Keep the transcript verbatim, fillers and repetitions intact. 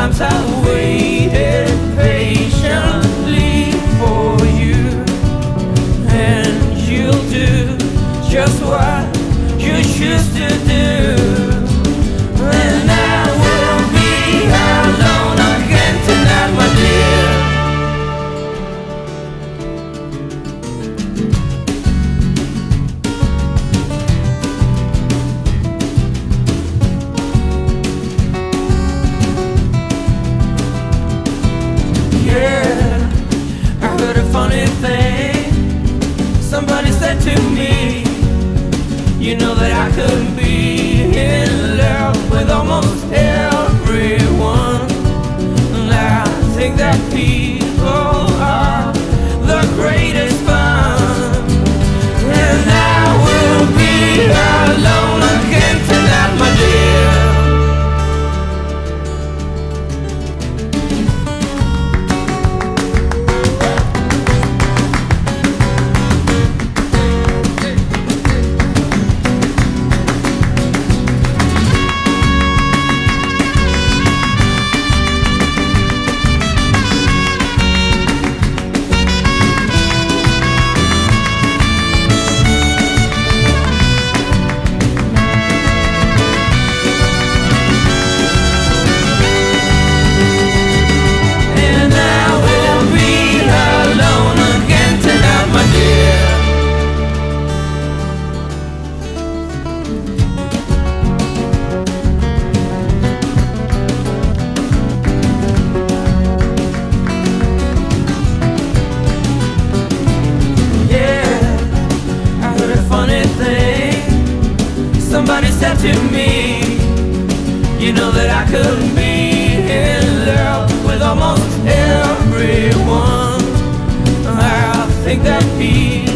Sometimes I waited patiently for you, and you'll do just what you choose to do. And I will be alone again tonight, my dear. Funny thing, somebody said to me, you know that I could be in love with almost everyone. And I think that people are the greatest fun. And I will be alone again tonight, my dear. Somebody said to me, you know that I could be in love with almost everyone. I think that people